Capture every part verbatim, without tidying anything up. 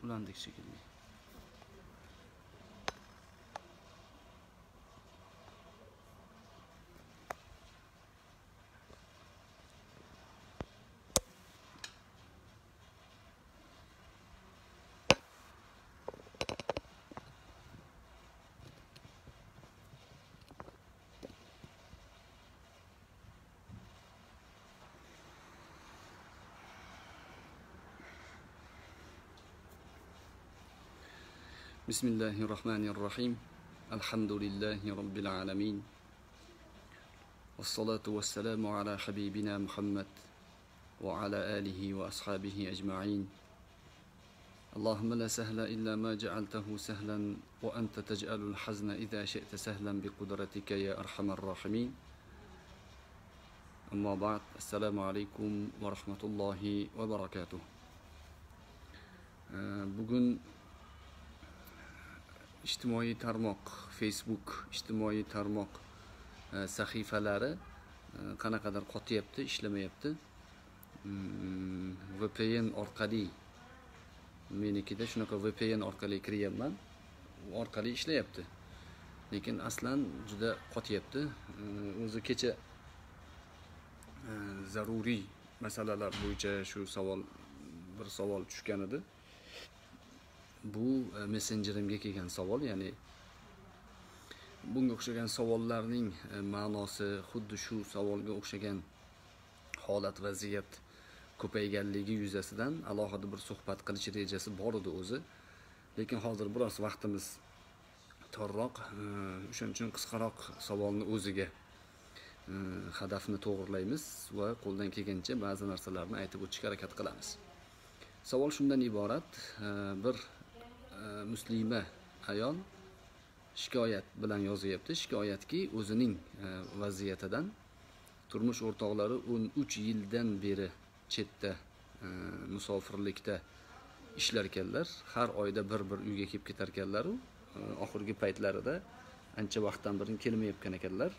ulandik shekilli. Bismillahirrahmanirrahim. Alhamdulillahi rabbil alamin. Wassalatu wassalamu ala habibina Muhammad wa ala alihi wa ashabihi ajma'in. Allahumma la sahla illa ma ja'altahu sahlan wa anta taj'alul hazna idha shi'ta sahlan biqudratika ya arhamar rahimin. Amma ba'd. Assalamu alaikum wa rahmatullahi wa barakatuh. Bugun ijtimoiy tarmoq, Facebook ijtimoiy tarmoq sahifalari qanaqadir qotyapti, ishlamayapti. V P N orqali, menikida shunaqa V P N orqali kiryapman, u orqali ishlayapti. Lekin aslan juda qotyapti. O'zi kecha zaruriy masalalar bo'yicha shu savol bir savol tushgan edi. Bu messenjerimga kelgan savol, ya'ni bunga o'xshagan savollarning ma'nosi xuddi shu savolga o'xshagan holat vaziyat ko'payganligi yuzasidan alohida bir suhbat qilish rejasi bor edi o'zi. Lekin hozir biroz vaqtimiz torroq, o'shaning uchun qisqaroq savolni o'ziga hadafni to'g'rilaymiz va qo'ldan kelgancha ba'zi narsalarni aytib o'tishga harakat qilamiz. Savol shundan iborat: bir muslima ayol shikoyat bilan yozyapti. Shikoyatki, o'zining vaziyatidan turmush o'rtoqlari o'n uch yildan beri chetda musofirlikda ishlar ekanlar. Har oyda bir-bir uyga kelib ketar ekanlar. Oxirgi paytlarida ancha vaqtdan beri kelmayotgan ekanlar.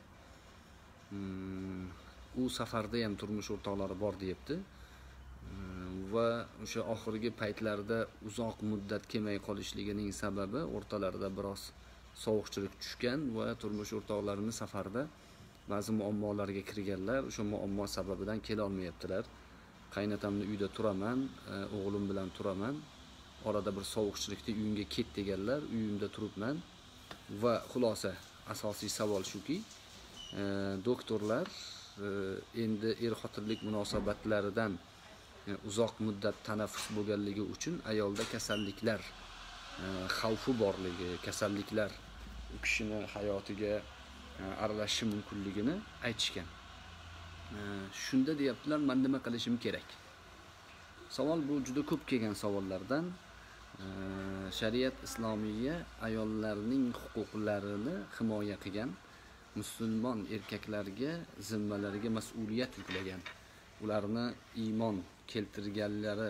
U safarda ham turmush o'rtoqlari bor deyapti. Va o'sha oxirgi paytlarda uzoq muddat kelmay qolishligining sababi o'rtalarida biroz sovuqchilik tushgan va turmush o'rtoqlarini safarda ba'zi muammolarga kirganlar. O'sha muammo sababidan kela olmayaptilar. Qaynatamni uyda turaman, o'g'lim bilan turaman. Orada bir sovuqchilikda uyimga ket deganlar, uyimda turibman. Va xulosa asosiy savol shuki, doktorlar endi er-xotinlik munosabatlaridan uzoq muddat tanaffus bo'lganligi uchun ayolda kasalliklar xavfi borligi, kasalliklar u kishini hayotiga aralashishi mumkinligini aytishgan. Shunda deyaptilar, men nima qilishim kerak? Savol bu juda ko'p kelgan savollardan. Shariat islomiyya ayollarning huquqlarini himoya qilgan, musulmon erkaklarga zimmalariga mas'uliyat yuklagan, ularni iymon keltirganlari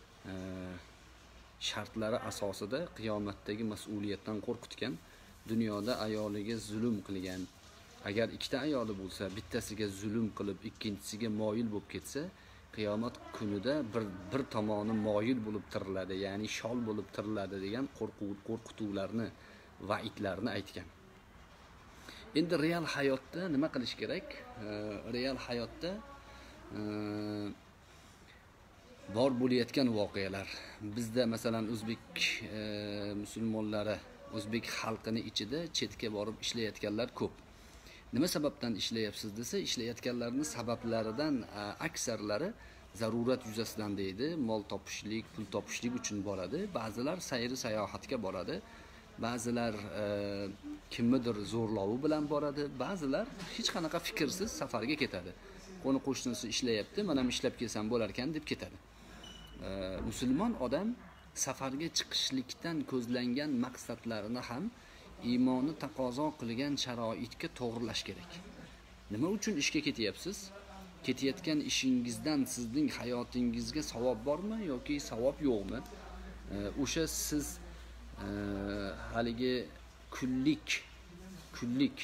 shartlari asosida qiyomatdagi mas'uliyatdan qo'rqitgan, dunyoda ayoliga zulm qilgan. Agar ikkita ayoli bo'lsa, bittasiga zulm qilib, ikkinchisiga moyil bo'lib ketsa, qiyomat kunida bir bir tomoni moyil bo'lib tiriladi, ya'ni shol bo'lib tiriladi degan qo'rquv, qo'rqituvlarni, va'idlarni aytgan. Endi real hayotda nima qilish kerak? Real hayotda bor bo'layotgan voqealar. Bizda masalan o'zbek musulmonlari, o'zbek xalqini ichida chetga borib ishlayotganlar ko'p. Nima sababdan ishlayapsiz desa, ishlayotganlarning sabablaridan aksarlari zarurat yuzasidan deydi. Mol topishlik, pul topishlik uchun boradi. Ba'zilar sayri sayohatga boradi. Ba'zilar kimnidir zo'rlovi bilan boradi. Ba'zilar hech qanaqa fikrsiz safarga ketadi. Qo'ni qo'shnisi ishlayapti, men ham ishlab kelsam bo'lar ekan deb ketadi. Musulmon odam safarga chiqishlikdan ko'zlangan maqsadlarini ham iymoni taqozo qilgan sharoitga to'g'rilash kerak. Nima uchun ishga ketyapsiz? Ketayotgan ishingizdan sizning hayotingizga savob bormi yoki savob yo'qmi? O'sha siz haligi kunlik kunlik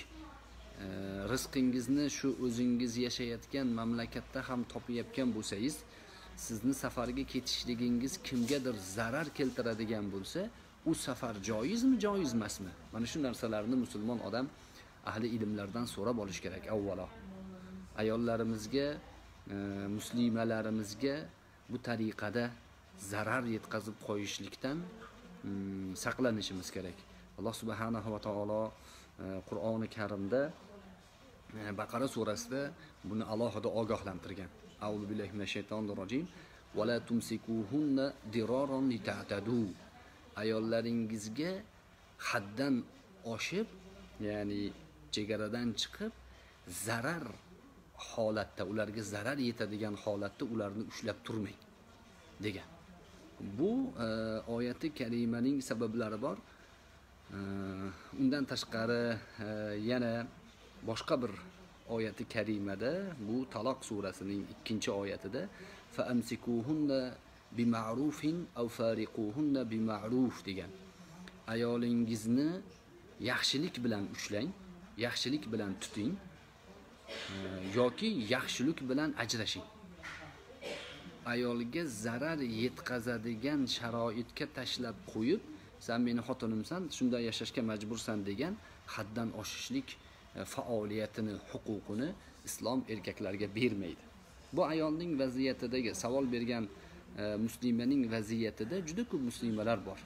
rizqingizni shu o'zingiz yashayotgan mamlakatda ham topayotgan bo'lsangiz, sizni safarga ketishligingiz kimgadir zarar keltiradigan bo'lsa, u safar joizmi, joiz emasmi? Mana shu narsalarni musulmon odam ahli ilmlardan so'rab olish kerak avvalo. Ayollarimizga, e, muslimalarimizga bu tariqada zarar yetkazib qo'yishlikdan mm, saqlanishimiz kerak. Alloh subhanahu va taolo e, Qur'oni Karimda e, Baqara surasida buni alohida ogohlantirgan. A'udhu billahi minash shaytonir rojim. Va la tumsikuhunna diraran lita'tadu. Ayollaringizga haddan oshib, ya'ni chegaradan chiqib, zarar holatda, ularga zarar yetadigan holatda ularni ushlab turmang degan. Bu e, oyati karimaning sabablari bor. E, undan tashqari e, yana boshqa bir oyati karimada, bu Taloq surasining ikkinchi oyatida fa amsikuhunna bima'rufin aw fariquhunna bima'ruf degan. Ayolingizni yaxshilik bilan ushlang, yaxshilik bilan tuting e, yoki yaxshilik bilan ajrashing. Ayolga zarar yetkazadigan sharoitga tashlab qo'yib, sen meni xotinimsan, shunday yashashga majbursan degan haddan oshishlik faoliyatini, huquqini islom erkaklarga bermaydi. Bu ayolning vaziyatidagi savol bergan e, muslimaning vaziyatida juda ko'p muslimalar bor.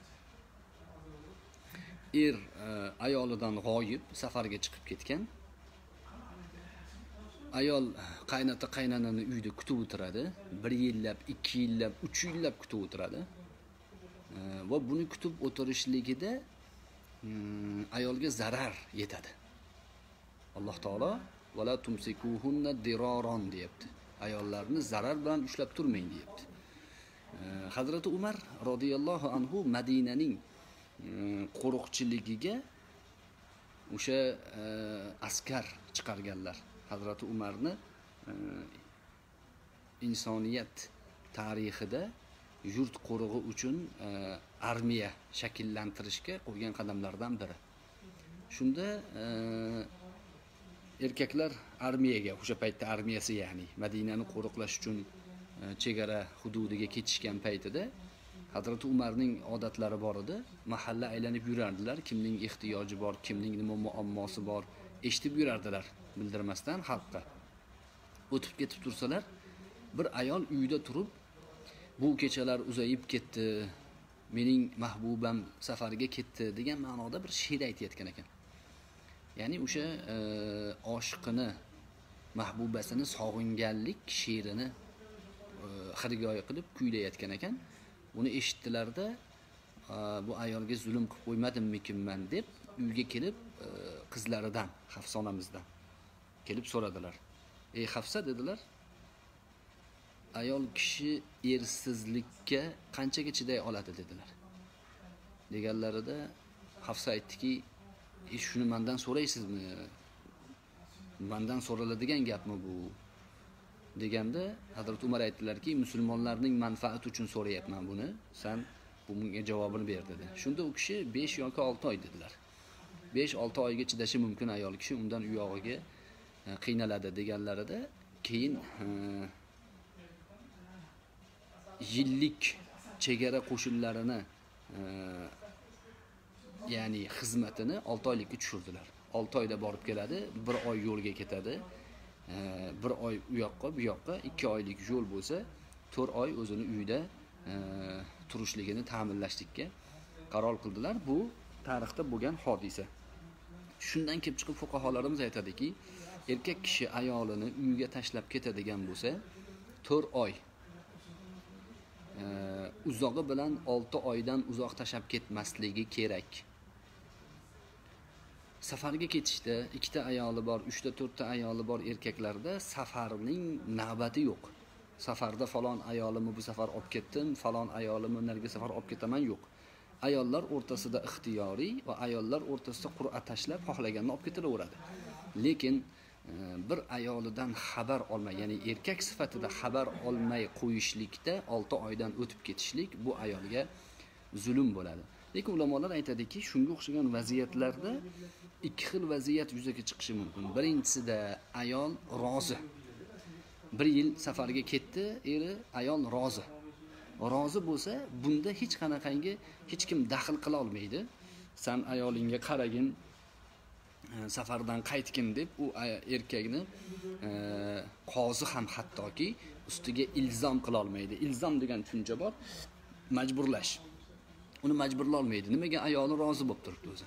Er e, ayolidan g'oyib, safarga chiqib ketgan. Ayol qaynota qaynanani uyda kutib o'tiradi. bir yillab, ikki yillab, uch yillab kutib o'tiradi. E, va buni kutib o'tirishligida mm, ayolga zarar yetadi. Alloh taolo vala tumsikuhunna diraron deyapti. Ayollarni zarar bilan ushlab turmang deyapti. E, Hazrati Umar radhiyallohu anhu Madinaning e, qo'riqchiligiga o'sha e, askar chiqarganlar. Hazrati Umarni e, insoniyat tarixida yurt qo'rig'i uchun e, armiya shakllantirishga qo'ygan qadamlardan biri. Shunda e, erkaklar armiyaga, o'sha paytda armiyasi, ya'ni Madinani qo'riqlash uchun e, chegara hududiga ketishgan paytida Hazrati Umarning odatlari bor edi. Mahalla aylanib yurardilar, kimning ehtiyoji bor, kimning nima muammosi bor, eshitib yurardilar bildirmasdan xalqqa. O'tib ketib tursalar, bir ayol uyda turib, bu kechalar uzayib ketdi, mening mahbubam safarga ketdi degan ma'noda bir she'r aytayotgan ekan. Ya'ni o'sha e, oshiqini, mahbubasini sog'inganlik she'rini e, xirgoyi qilib kuylayotgan ekan. Buni eshitdilarda, e, bu ayolga zulm qilib qo'ymadimmikinman deb uyga kelib e, qizlaridan, Hafsonamizdan kelib so'radilar. "Ey Hafsa," dedilar, "ayol kishi ersizlikka qanchaga chiday oladi?" dedilar. Deganlarida Hafsa aytdiki, "E shuni mendan so'raysizmi? Mendan so'raladigan gapmi bu?" deganda Hazrat Umar aytdilarki, "Musulmonlarning manfaati uchun so'rayapman buni. Sen bunga javobini ber" dedi. Shunda u kishi besh yoki olti oy dedilar. besh olti oyga chidashi mumkin ayol kishi, undan u yog'iga qiynaladi deganlarida, keyin e, yillik chegara qo'shinlarini e, ya'ni xizmatini olti oylikka tushirdilar. olti oyda borib keladi, bir oy yo'lga ketadi. E, bir oy u yoqqa, bu yoqqa, ikki oylik yo'l bo'lsa, to'rt oy o'zini uyda e, turishligini ta'minlashlikka qaror qildilar. Bu tarixda bo'lgan hodisa. Shundan kelib chiqib fuqaholarimiz aytadiki, erkak kishi ayolini uyga tashlab ketadigan bo'lsa, to'rt oy e, uzog'i bilan olti oydan uzoq tashlab ketmasligi kerak. Safarga ketishda ikkita ayoli bor, uchta, to'rtta ayoli bor erkaklarda safarning navbati yo'q. Safarda falon ayolimni bu safar olib ketdim, falon ayolimni narigi safar olib ketaman yo'q. Ayollar o'rtasida ixtiyoriy va ayollar o'rtasida qur'a tashlab xohlaganini olib ketaveradi. Lekin e, bir ayolidan xabar olmay, ya'ni erkak sifatida xabar olmay qo'yishlikda olti oydan o'tib ketishlik bu ayolga zulm bo'ladi. Lekin ulamolar aytadiki, shunga o'xshagan vaziyatlarda ikki xil vaziyat yuzaga chiqishi mumkin. Birinchisida ayol rozi. bir yil safarga ketdi, eri, ayol rozi. Rozi bo'lsa, bunda hech qanaqangi hech kim daxl qila olmaydi. Sen ayolingga qaragin, safardan qaytgin deb u erkakni e, qozi ham hattoki ustiga ilzom qila olmaydi. Ilzom degan tushuncha bor, majburlash. Uni majburlay olmaydi. Nimaga ayoli rozi bo'lib turibdi o'zi?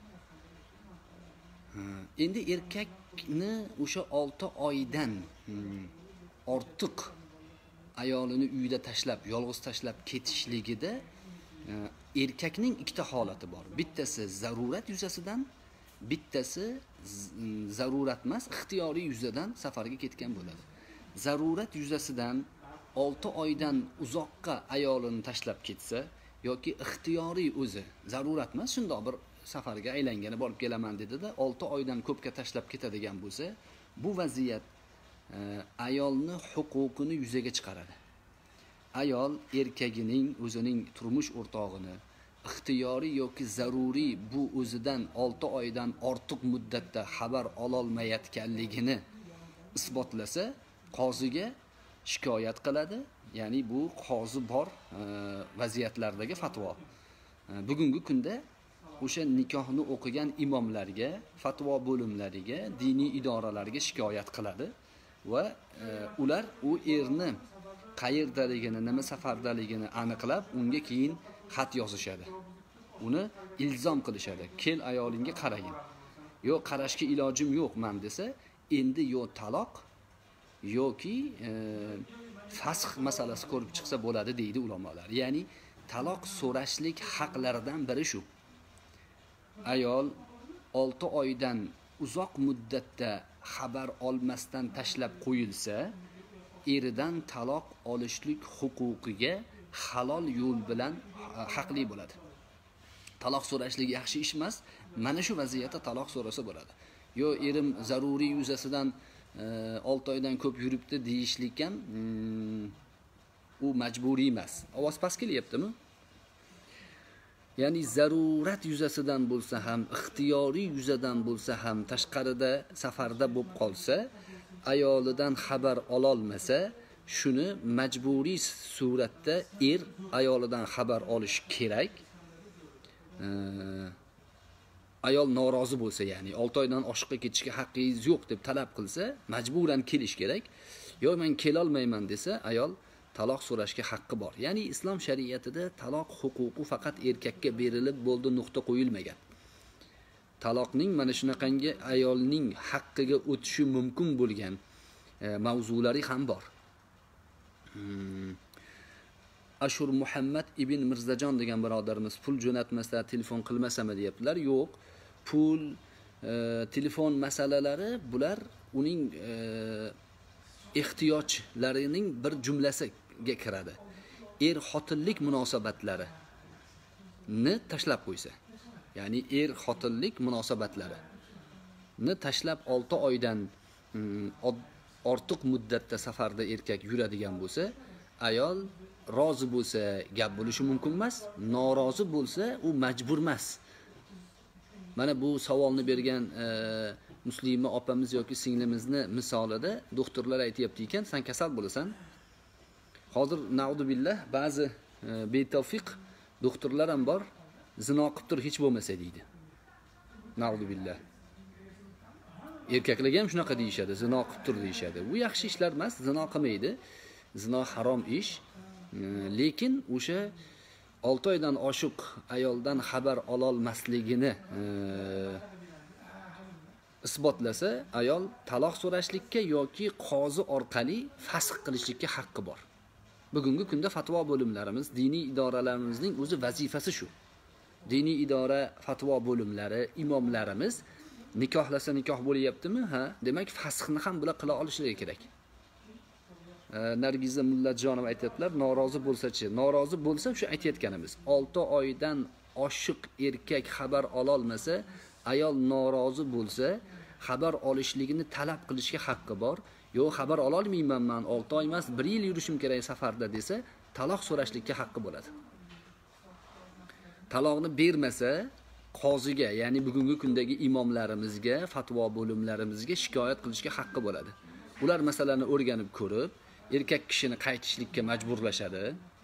Endi erkakni o'sha olti oydan hmm, ortiq ayolini uyda tashlab, yolg'iz tashlab ketishligida e, erkakning ikkita holati bor. Bittasi zarurat yuzasidan, bittasi zarurat emas, ixtiyoriy yuzadan safarga ketgan bo'ladi. Zarurat yuzasidan olti oydan uzoqqa ayolini tashlab ketsa yoki ixtiyoriy o'zi zarurat emas, shundoq bir safarga aylangani borib kelaman dedi-da, olti oydan ko'pga tashlab ketadigan bo'lsa, bu vaziyat e, ayolni huquqini yuzaga chiqaradi. Ayol erkagining o'zining turmush o'rtog'ini ixtiyoriy yoki zaruriy bu o'zidan olti oydan ortiq muddatda xabar ololmayotganligini isbotlasa, qoziga shikoyat qiladi. Ya'ni bu qozi bor e, vaziyatlardagi fatvo. E, bugungi kunda o'sha nikohni o'qigan imomlarga, fatvo bo'limlariga, diniy idoralarga shikoyat qiladi va e, ular u erni qayerdaligini, nima safardaligini aniqlab, unga keyin xat yozishadi. Uni ilzom qilishadi. Kel ayolingga qaragin. Yo qarashga ilojim yo'q men desa, endi yo taloq yoki e, fasx masalasi ko'rib chiqsa bo'ladi deydi ulamolar. Ya'ni taloq so'rashlik haqlaridan biri shu. Ayol olti oydan uzoq muddatda xabar olmasdan tashlab qo'yilsa, eridan taloq olishlik huquqiga halol yo'l bilan haqli bo'ladi. Taloq so'rashlik yaxshi ish emas, mana shu vaziyatda taloq so'rasa bo'ladi. Yo erim zaruriy yuzasidan olti oydan ko'p yuribdi deyishlik ham hmm, u majburiy emas. Ovoz past kelyaptimi? Ya'ni zarurat yuzasidan bo'lsa ham, ixtiyoriy yuzadan bo'lsa ham, tashqarida safarda bo'lib qolsa, ayolidan xabar ololmasa, shuni majburiy suratda er ayolidan xabar olishi kerak. E, ayol norozi bo'lsa, ya'ni olti oydan oshiqqa ketishga haqqingiz yo'q deb talab qilsa, majburan kelish kerak. Yo men kela olmayman desa, ayol taloq so'rashga haqqi bor. Ya'ni islom shariatida taloq huquqi faqat erkakka berilib bo'ldi, nuqta qo'yilmagan. Taloqning mana shunaqangi ayolning haqqiga o'tishi mumkin bo'lgan e, mavzulari ham bor. Hmm. Ashur Muhammad ibn Mirzajon degan birodarimiz pul jo'natmasa telefon qilmasami deyaptilar. Yo'q, pul, e, telefon masalalari bular uning e, ehtiyojlarining bir jumlasiga kiradi. Er xotinlik munosabatlari ni tashlab qo'ysa, ya'ni er xotinlik munosabatlari ni tashlab olti oydan ortiq muddatda safarda erkak yuradigan bo'lsa, ayol rozi bo'lsa gap bo'lishi mumkin emas, norozi bo'lsa u majbur emas. Mana bu savolni bergan e, Muslima opamiz yoki singlimizni misolida doktorlar aytayapti ekan, sen kasal bo'lasan. Hozir nauzubillah ba'zi e, betavfiq doktorlar ham bor, zino qilib tur hech bo'lmasa deydi. Nauzubillah. Erkaklar ham shunaqa deyishadi, zino qilib tur deyishadi. Bu yaxshi ishlar emas, zino qilmaydi. Zino harom ish. E, lekin o'sha olti oydan oshiq ayoldan xabar ololmasligini e, isbotlasa, ayol taloq so'rashlikka yoki qozi orqali fasx qilishlikka haqqi bor. Bugungi kunda fatvo bo'limlarimiz, diniy idoralarimizning o'zi vazifasi shu. Diniy idora, fatvo bo'limlari, imomlarimiz nikohlasa nikoh bo'lyaptimi? Ha, demak fasxni ham bular qila olishlari kerak. E, Nargiza Mullajonov aytadilar, norozi bo'lsa-chi? Norozi bo'lsa, shu aytayotganimiz, olti oydan oshiq erkak xabar ololmasa, ayol norozi bo'lsa, xabar olishligini talab qilishga haqqi bor. Yo, xabar ola olmayman men, olti oy emas, bir yil yurishim kerak safarda desa, taloq so'rashlikka haqqi bo'ladi. Taloqni bermasa, qoziga, ya'ni bugungi kundagi imomlarimizga, fatvo bo'limlarimizga shikoyat qilishga haqqi bo'ladi. Ular masalani o'rganib ko'rib, erkak kishini qaytishlikka majburlashadi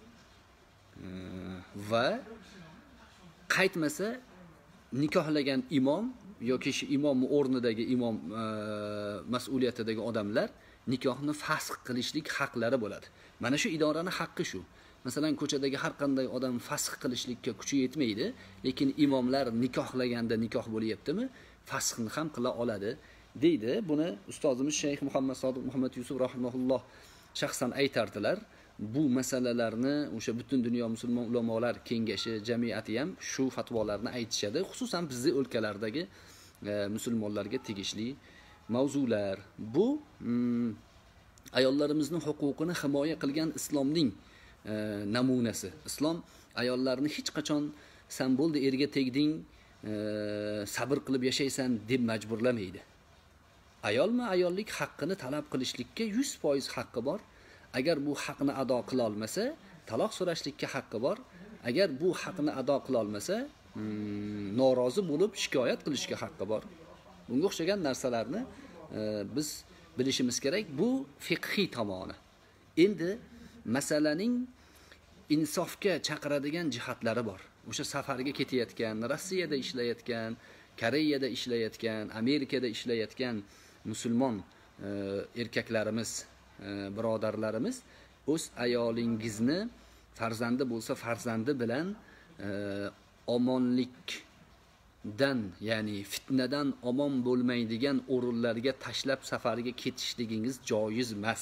va qaytmasa nikohlagan imom yoki shu imom o'rnidagi imom mas'uliyatidagi odamlar nikohni fasx qilishlik haqlari bo'ladi. Mana shu idoraning haqqi shu. Masalan, ko'chadagi har qanday odam fasx qilishlikka kuchi yetmaydi, lekin imomlar nikohlaganda nikoh bo'lyaptimi, fasxni ham qila oladi deydi. Buni ustozimiz Shayx Muhammad Sodiq Muhammad Yusuf rahimahulloh shaxsan aytardilar. Bu masalalarni o'sha butun dunyo musulmon ulamolar kengashi, jamiyati ham shu fatvolarni aytishadi. Xususan bizning o'lkalardagi e, musulmonlarga tegishli mavzular. Bu mm, ayollarimizni huquqini himoya qilgan islomning e, namunasi. Islom ayollarni hech qachon sen bo'ldi erga tegding, e, sabr qilib yashaysan deb majburlamaydi. Ayolmi ayollik haqqini talab qilishlikka yuz foiz haqqi bor. Agar bu haqni ado qila olmasa, taloq so'rashlikka haqqi bor. Agar bu haqni ado qila olmasa, hmm, norozi bo'lib shikoyat qilishga haqqi bor. Bunga o'xshagan narsalarni e, biz bilishimiz kerak. Bu fiqhiy tomoni. Endi masalaning insofga chaqiradigan jihatlari bor. O'sha safarga ketayotgan, Rossiyada ishlayotgan, Koreyada ishlayotgan, Amerikada ishlayotgan musulmon e, erkaklarimiz, e, birodarlarimiz o'z ayolingizni farzandi bo'lsa farzandi bilan e, omonlikdan, ya'ni fitnadan omon bo'lmaydigan o'rinlarga tashlab safarga ketishligingiz joiz emas.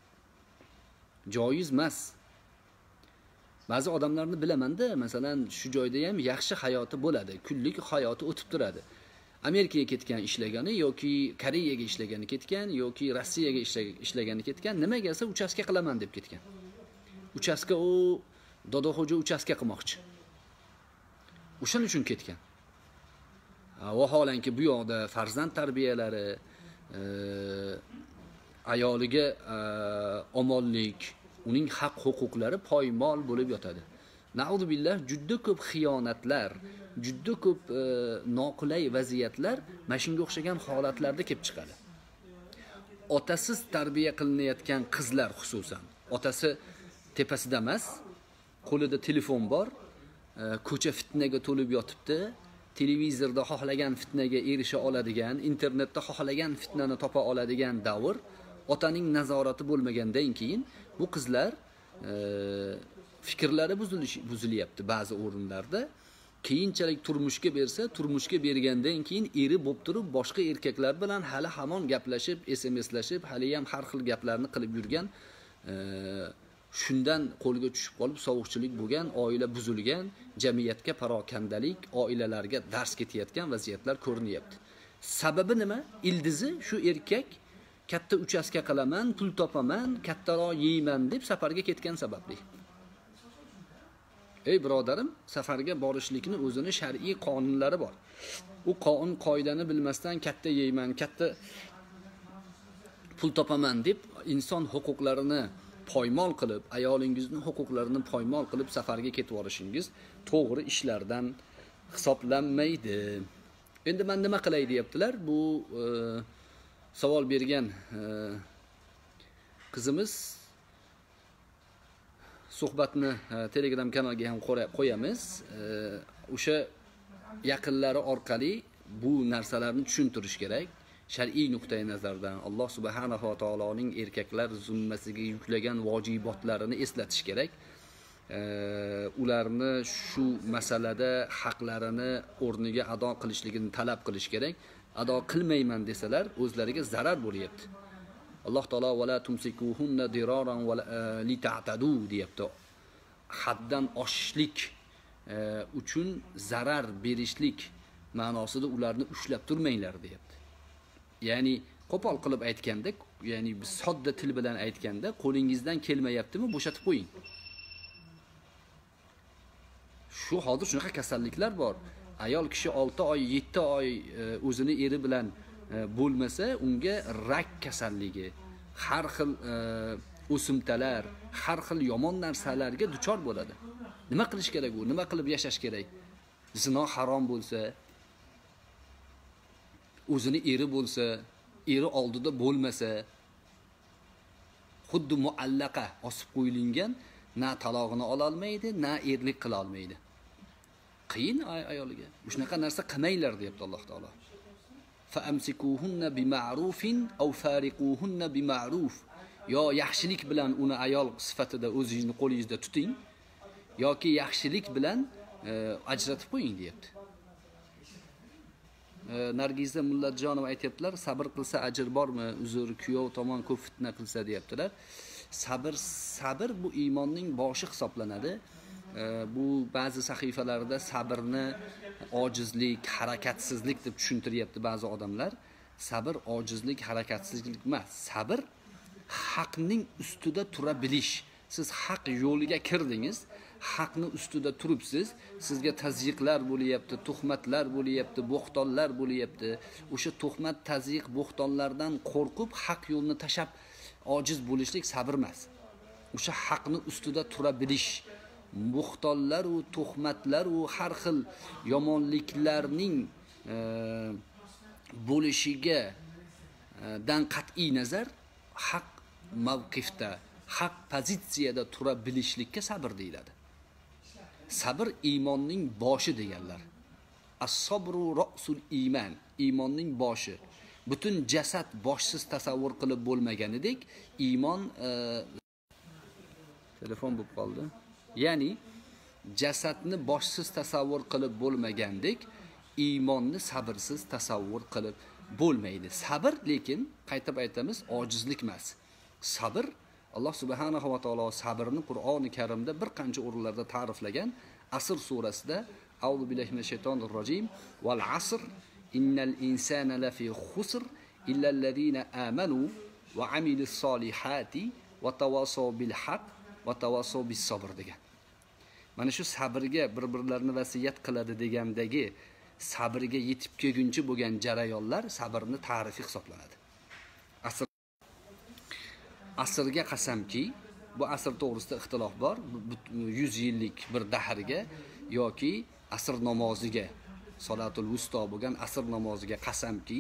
Joiz emas. Ba'zi odamlarni bilaman-da, masalan, shu joyda ham yaxshi hayoti bo'ladi, kunlik hayoti o'tib turadi. Amerikaga ketgan ishlagani yoki Koreyaga ishlagani ketgan yoki Rossiyaga ishlagani ketgan, nimaga esa uchastka qilaman deb ketgan. Uchastka u dodoxo'ja uchastka qilmoqchi. O'shaning uchun ketgan. Vaholanki bu yoqda farzand tarbiyalari, e, ayoliga e, omonlik, uning haq huquqlari poymol bo'lib yotadi. Nauzubillah, juda ko'p xiyonatlar, juda ko'p e, noqulay vaziyatlar mana shunga o'xshagan holatlarda kelib chiqadi. Otasiz tarbiya qilinayotgan qizlar xususan, otasi tepasida emas, qo'lida telefon bor, e, ko'cha fitnaga to'lib yotibdi, televizorda xohlagan fitnaga erisha oladigan, internetda xohlagan fitnani topa oladigan davr, otaning nazorati bo'lmagandan keyin bu qizlar e, fikrlari buzilish buzilyapti ba'zi o'rinlarda. Keyinchalik turmushga bersa, turmushga bergandan keyin eri bo'lib turib boshqa erkaklar bilan hali hamon gaplashib, S M Slashib, hali ham har xil gaplarni qilib yurgan, e, shundan qo'lga tushib qolib sovuqchilik bo'lgan, oila buzilgan, jamiyatga parokandalik, oilalarga dars ketayotgan vaziyatlar ko'rinyapti. Sababi nima? Ildizi shu erkak katta uchastka qilaman, pul topaman, kattaroq yeyman deb safarga ketgan sababli. Ey birodarim, safarga borishlikni o'zini shar'iy qonunlari bor. U qonun qoidani bilmasdan katta yeyman, katta pul topaman deb inson huquqlarini poymol qilib, ayolingizni huquqlarini poymol qilib safarga ketib olishingiz to'g'ri ishlardan hisoblanmaydi. Endi men nima qilay deyaptilar? Bu e, savol bergan e, qizimiz suhbatni e, Telegram kanaliga ham qo'yamiz. O'sha e, yaqinlari orqali bu narsalarni tushuntirish kerak. Shar'iy nuqtai nazardan Alloh subhanahu va taoloning erkaklar zimmasiga yuklagan vojibotlarini eslatish kerak. E, ularni shu masalada haqlarini o'rniga ado qilishligini talab qilish kerak. Ado qilmayman desalar, o'zlariga zarar bo'lyapti. Alloh taolo wala tumsikuhunna diraran wa li ta'tadu deyapti. Haddan oshishlik e, uchun zarar berishlik ma'nosida ularni ushlab turmanglar deyapti. Ya'ni qo'pol qilib aytganda, ya'ni biz sodda til bilan aytganda, qo'lingizdan kelmayaptimi, bo'shatib qo'ying. Shu hozir shunaqa kasalliklar bor. Ayol kishi olti oy, yetti oy o'zini eri bilan bo'lmasa, unga rak kasalligi, har xil o'simtalar, har xil yomon narsalarga duchor bo'ladi. Nima qilish kerak u? Nima qilib yashash kerak? Zino harom bo'lsa, o'zini eri bo'lsa, eri oldida bo'lmasa, xuddi muallaqa osib qo'yilgan, na talog'ini ola olmaydi, na erlik qila olmaydi. Qiyin ayoliga. Shunaqa narsa qilmanglar deyapti Alloh taolo. Fa amsikuhunna bima'rufin aw fariquhunna bima'ruf. Yo yaxshilik bilan uni ayol sifatida o'zingizni qo'lingizda tuting, yoki yaxshilik bilan e, ajratib qo'ying deyapti. E, Nargizda Mullajonov aytibdilar, sabr qilsa ajr bormi? Uzr, kuyov tomon ko'p fitna qilsa deyaptilar. Sabr sabr bu iymonning boshi hisoblanadi. E, bu ba'zi sahifalarda sabrni ojizlik, harakatsizlik deb tushuntiryapti ba'zi odamlar. Sabr ojizlik, harakatsizlik emas. Sabr haqning ustida tura bilish. Siz haq yo'liga kirdingiz, haqni ustida turibsiz, sizga tazyiqlar bo'lyapti, tuhmatlar bo'lyapti, bo'xtonlar bo'lyapti. O'sha tuhmat, tazyiq, bo'xtonlardan qo'rqib haq yo'lni tashab ojiz bo'lishlik sabr emas. O'sha haqni ustida tura bilish, bo'xtonlar va tuhmatlar va har xil yomonliklarning e, bo'lishiga e, dan qat'iy nazar haq mavqifda, haq pozitsiyada tura bilishlikka sabr deyiladi. Sabr iymonning boshi deganlar. As-sabru ra'sul iymon, iymonning boshi. Butun jasad boshsiz tasavvur qilib bo'lmaganidek, iymon e, telefon bo'lib qoldi. Ya'ni jasadni boshsiz tasavvur qilib bo'lmagandek, iymonni sabrsiz tasavvur qilib bo'lmaydi. Sabr lekin qaytib aytamiz, ojizlik emas. Sabr Alloh subhanahu va taolo sabrni Qur'oni Karimda bir qancha o'rinlarda ta'riflagan. Asr surasida A'udhu billahi minash shaytonir rojim val asr innal insana lafi khusr illa allazina amanu va amilis solihati va tawasaw bil haqq va tawasaw bis sabr degan. Mana shu sabrga bir-birlarini vasiyat qiladi degandagi sabrga yetib kelguncha bo'lgan jarayonlar sabrni ta'rifi hisoblanadi. Asr asrga qasamki, bu asr to'g'risida ixtilof bor. yuz yillik bir dahrga yoki asr namoziga, salatul wusto bo'lgan asr namoziga qasamki,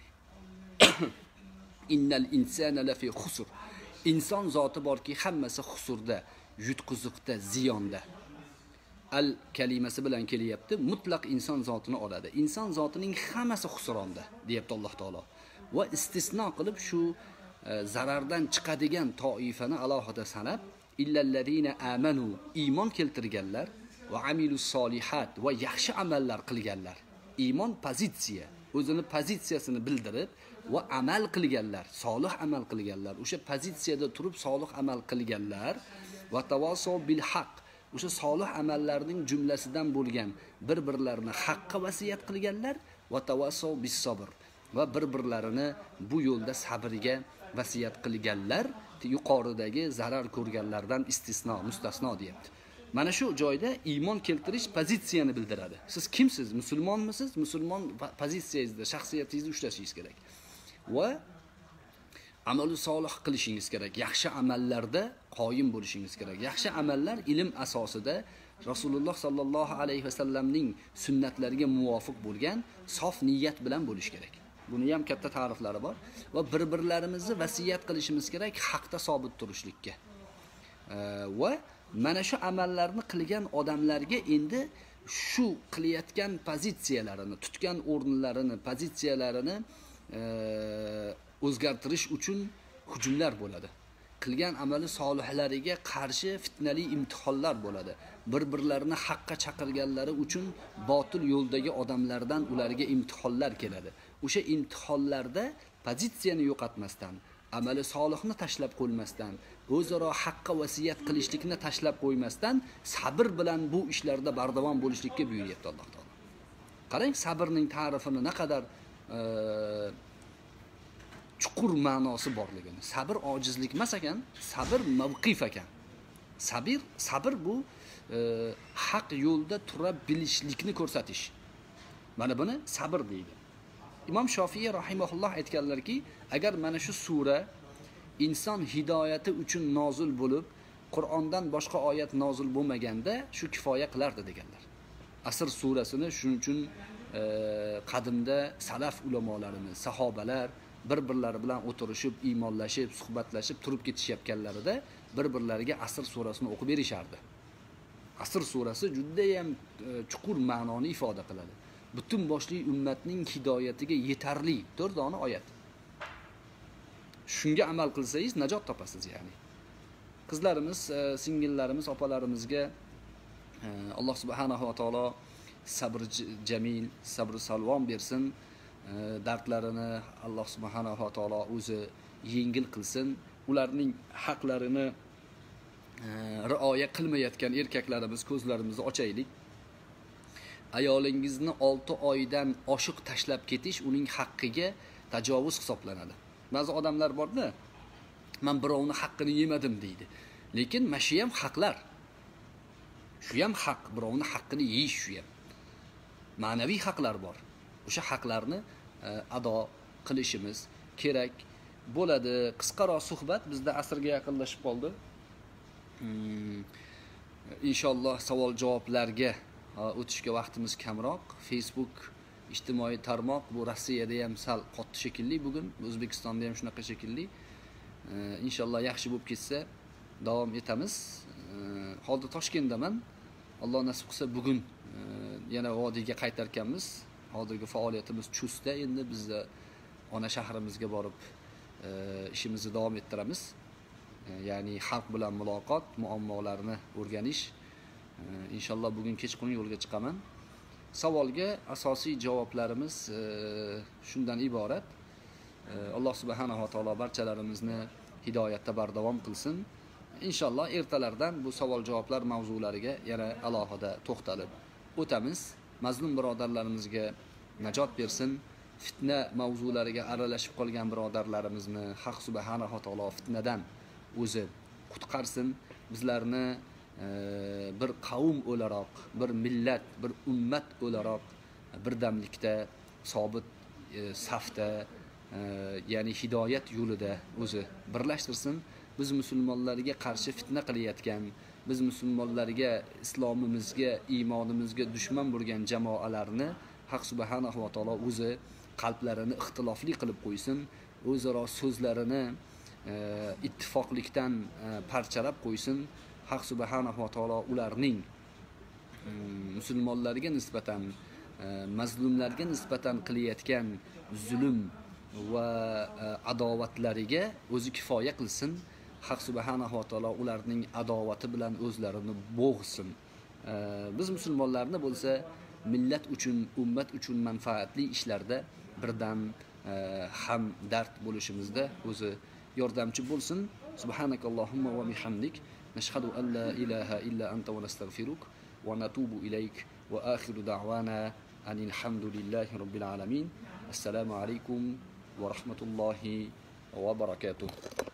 innal insana lafi khusr. Inson zoti borki, hammasi xusurda, yutqiziqda, ziyonda. Al kalimasi bilan kelyapti, mutlaq inson zotini oladi. Inson zotining hammasi xusronda, deyapti Alloh taolo. Va istisno qilib shu zarardan chiqadigan toifani alohida sanab, illallazina amanu, iymon keltirganlar va amilus solihat va yaxshi amallar qilganlar. Iymon pozitsiya, o'zini pozitsiyasini bildirib va amal qilganlar, solih amal qilganlar. O'sha pozitsiyada turib solih amal qilganlar va tavasow bil haqq. O'sha solih amallarning jumlasidan bo'lgan bir-birlarini haqqa vasiyat qilganlar va tavasow bis sabr. Va bir-birlarini bu yo'lda sabrga vasiyat qilganlar yuqoridagi zarar ko'rganlardan istisno, mustasno deyapti. Mana shu joyda iymon keltirish pozitsiyani bildiradi. Siz kimsiz? Musulmonmisiz? Musulmon pozitsiyangizda, shaxsiyatingizni ushlashingiz kerak. Va amali solih qilishingiz kerak. Yaxshi amallarda qoyim bo'lishingiz kerak. Yaxshi amallar ilm asosida Rasululloh sallallohu alayhi vasallamning sunnatlariga muvofiq bo'lgan sof niyat bilan bo'lish kerak. Buni ham katta ta'riflari bor va bir-birlarimizni vasiyat qilishimiz kerak haqda sobit turishlikka. E, va mana shu amallarni qilgan odamlarga endi shu qilayotgan pozitsiyalarini, tutgan o'rinlarini, pozitsiyalarini e, o'zgartirish uchun hujumlar bo'ladi. Qilgan amali solihlariga qarshi fitnali imtihonlar bo'ladi. Bir-birlarini haqqa chaqirganlari uchun botil yo'ldagi odamlardan ularga imtihonlar keladi. O'sha imtihonlarda pozitsiyani yo'qotmasdan, amali solihni tashlab qo'ymasdan, o'zaro haqqa vasiyat qilishlikni tashlab qo'ymasdan sabr bilan bu ishlarda bardavom bo'lishlikka buyuryapti Alloh taolo. Qarang, sabrning ta'rifini naqadar e, chuqur ma'nosi borligini. Sabr ojizlik emas ekan, sabr mavqif ekan. Sabr, sabr bu e, haq yo'lda tura bilishlikni ko'rsatish. Mana buni sabr deydi. Imom Shofiy rahimahulloh aytganlarki, agar mana shu sura inson hidoyati uchun nozil bo'lib, Qur'ondan boshqa oyat nozil bo'lmaganda shu kifoya qilardi deganlar. Asr surasini shuning uchun e, qadimda salaf ulamolarimiz, sahobalar bir-birlari bilan o'tirishib, iymonlashib, suhbatlashib turib ketishayotganlarida bir-birlariga Asr surasini o'qib berishardi. Asr surasi juda ham chuqur ma'noni ifoda qiladi. Butun boshli ummatning hidoyatiga yetarli to'rt dona oyat. Shunga amal qilsangiz najot topasiz, ya'ni. Qizlarimiz, singillarimiz, opalarimizga Alloh subhanahu va taolo sabr jamil, sabr salvom bersin. Dardlarini Alloh subhanahu va taolo o'zi yengil qilsin. Ularning haqlarini rioya qilmayotgan erkaklarimiz ko'zlarimizni ochaylik. Ayolingizni olti oydan oshiq tashlab ketish uning haqqiga tajovuz hisoblanadi. Ba'zi odamlar borda, men birovning haqqini yemadim deydi. Lekin mashi ham haqlar. Shu ham haq, birovning haqqini yeyish shu ham. Ma'naviy haqlar bor. O'sha haqlarni ado qilishimiz kerak bo'ladi. Qisqaroq suhbat bizda asrga yaqinlashib qoldi. Hmm. Inshaalloh savol-javoblarga o'tishga vaqtimiz kamroq. Facebook ijtimoiy tarmoq bu Rossiyada ham sal qotdi shekilli bugun, O'zbekistonda ham shunaqa shekilli. Inshaalloh yaxshi bo'lib ketsa davom etamiz. Hozir Toshkentdaman. Alloh nasib qilsa bugun yana vodiyga qaytarkanmiz. Hozirgi faoliyatimiz Chustda, endi biz ona shahrimizga borib ishimizni davom ettiramiz. Ya'ni xalq bilan muloqot, muammolarni o'rganish. Inshaalloh bugun kechqurun yo'lga chiqaman. Savolga asosiy javoblarimiz shundan iborat. Alloh subhanahu va taolo barchalarimizni hidoyatda bardavom qilsin. Inshaalloh ertalardan bu savol-javoblar mavzulariga yana alohida to'xtalib o'tamiz. Mazlum birodarlarimizga najot bersin. Fitna mavzulariga aralashib qolgan birodarlarimizni Haq subhanahu va taolo fitnadan o'zi qutqarsin. Bizlarni bir qavm o'laroq, bir millat, bir ummat o'laroq birdamlikda, sobit safda, ya'ni hidoyat yo'lida o'zi birlashtirsin. Biz musulmonlarga qarshi fitna qilayotgan, biz musulmonlarga, islomimizga, iymonimizga dushman bo'lgan jamoalarni Haq subhanahu va taolo o'zi qalblarini ixtilofli qilib qo'ysin, o'zaro so'zlarini ittifoqlikdan parchalab qo'ysin. Haq subhanahu va taolo ularning musulmonlarga nisbatan, mazlumlarga nisbatan qilayotgan zulm va adovatlariga o'zi kifoya qilsin. Haq subhanahu va taolo ularning adovati bilan o'zlarini bo'g'sin. Biz musulmonlarni bo'lsa millat uchun, ummat uchun manfaatli ishlarda birdan ham dard bo'lishimizda o'zi yordamchi bo'lsin. Subhanakallohumma va bihamdik nashhadu an la ilaha illa anta va nastaghfiruk va natubu ilayk va akhiru da'wana anil hamdulillahi robbil alamin. Assalomu alaykum va rahmatullohi va barakatuh.